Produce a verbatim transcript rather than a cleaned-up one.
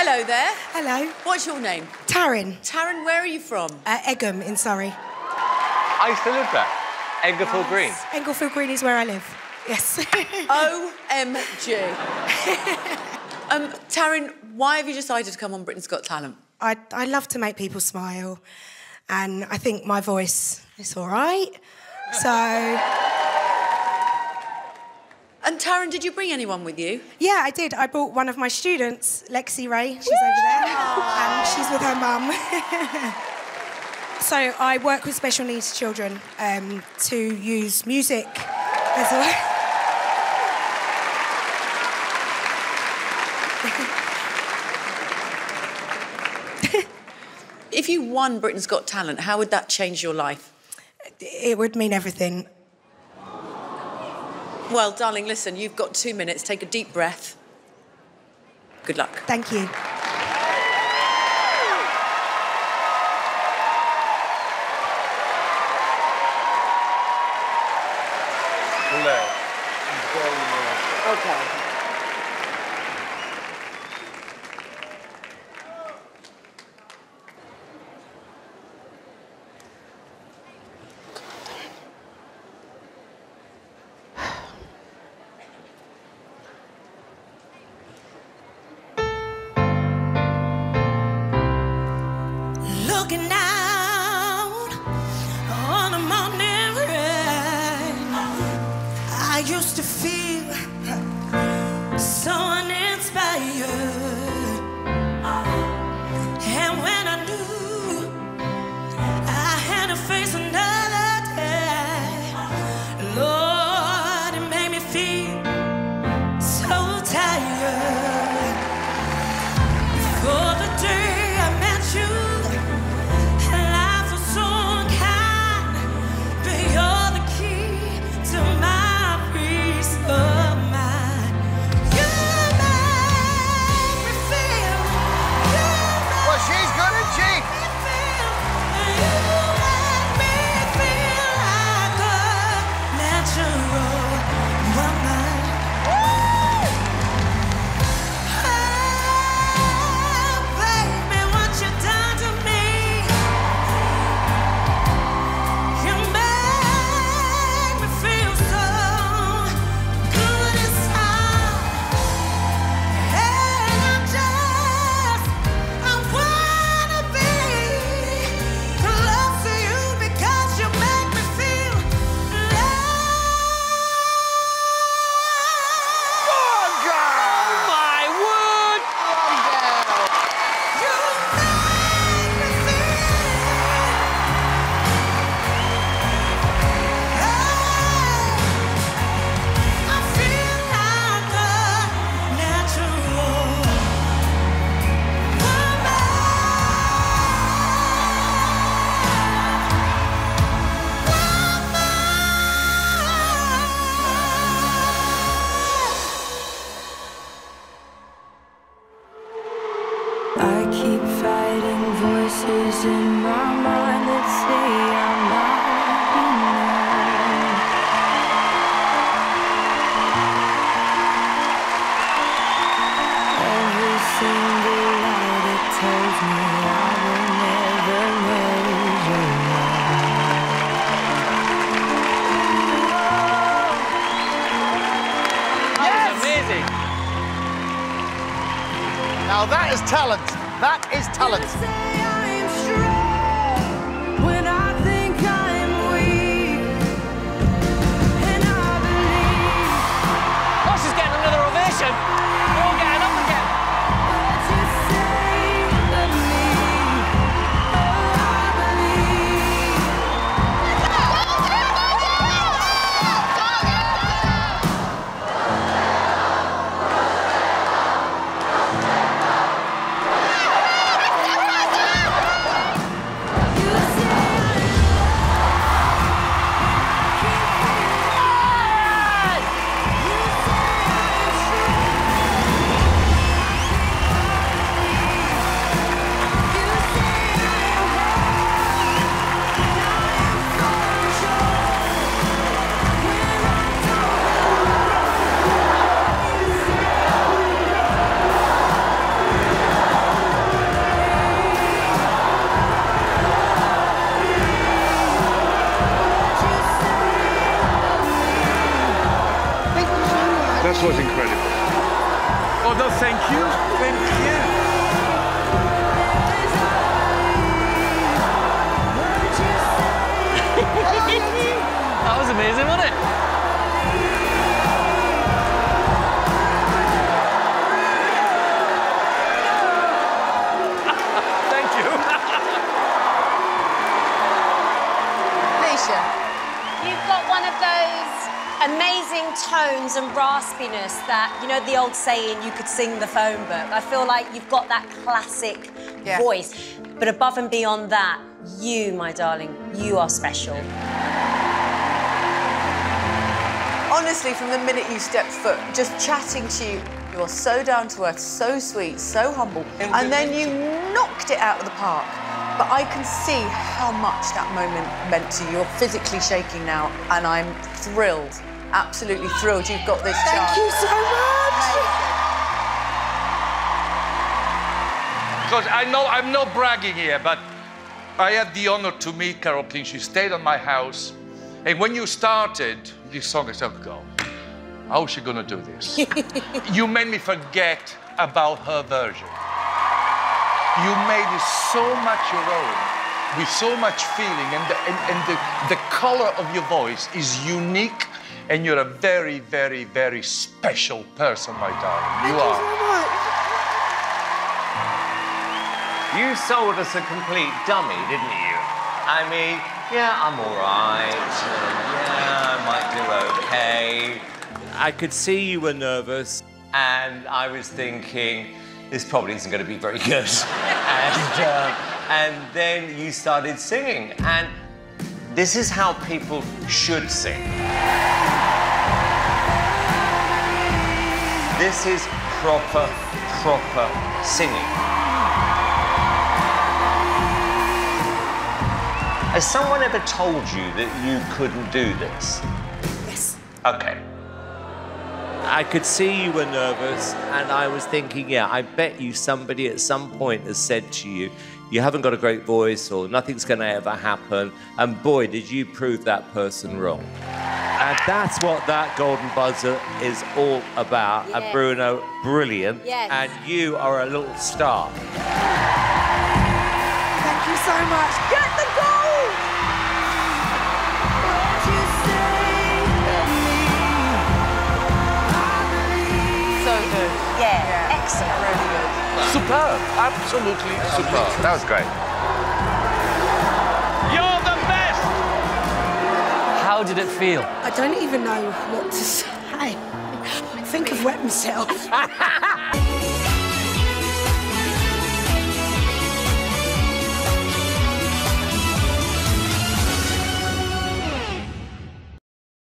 Hello there. Hello. What's your name? Taryn. Taryn, where are you from? Uh, Egham in Surrey. I used to live there. Englefield Green. Englefield Green is where I live. Yes. O M G. um, Taryn, why have you decided to come on Britain's Got Talent? I, I love to make people smile, and I think my voice is all right. So... And Taryn, did you bring anyone with you? Yeah, I did. I brought one of my students, Lexi Ray. She's over there. And she's with her mum. So I work with special needs children um, to use music as a... If you won Britain's Got Talent, how would that change your life? It would mean everything. Well, darling, listen, you've got two minutes. Take a deep breath. Good luck. Thank you. Okay. Looking out on a morning rain, I used to feel so uninspired. And when I knew I had to face another day, Lord, it made me feel so tired. Before the day I met you, life was so unkind, but you're the key to my peace of mind. You make me feel, you make Well, she's good, isn't she? me feel, you make me feel like a natural woman. Oh, baby, what you done to me. You make me feel so good inside. And I just, I wanna be close to you because you make me feel Oh, my word! you make me feel. I feel like a natural woman. I keep fighting voices in my mind that say I'm not enough. Every single lie that tells me I will never measure That is amazing. Now that is talent. That is talent. Say I'm strong when I think I'm weak, and I believe Oh, she's getting another ovation. We're all getting up again. what you say of me. Oh, I believe. This was incredible. Oh, no, thank you. Thank you. That was amazing, wasn't it? Thank you. Alesha. You've got one of those amazing tones and raspiness that, you know, the old saying, you could sing the phone book. I feel like you've got that classic Yeah. voice. But above and beyond that, you, my darling, you are special. Honestly, from the minute you stepped foot, just chatting to you, you are so down to earth, so sweet, so humble, and then you knocked it out of the park. But I can see how much that moment meant to you. You're physically shaking now, and I'm thrilled, absolutely thrilled you've got this Thank chance. you so much. Because I know I'm not bragging here, but I had the honor to meet Carole King. She stayed at my house. And when you started this song, I said, oh, how is she gonna do this? You made me forget about her version. You made it so much your own, with so much feeling, and the, and, and the, the color of your voice is unique, and you're a very, very, very special person, my darling. You Thank are. you so much. You sold us a complete dummy, didn't you? I mean, yeah, I'm all right. uh, Yeah, I might do okay. I could see you were nervous. And I was thinking, this probably isn't going to be very good. and, uh, and then you started singing. And this is how people should sing. This is proper, proper singing. Has someone ever told you that you couldn't do this? Yes. Okay. I could see you were nervous, and I was thinking, yeah, I bet you somebody at some point has said to you, you haven't got a great voice, or nothing's going to ever happen. And boy, did you prove that person wrong. And that's what that golden buzzer is all about. Yes. And Bruno, brilliant. Yes. And you are a little star. Thank you so much. Get the gold! So good. Yeah, Yeah. excellent. Really good. Superb, absolutely superb. That was great. You're the best! How did it feel? I don't even know what to say. I think I've wet myself.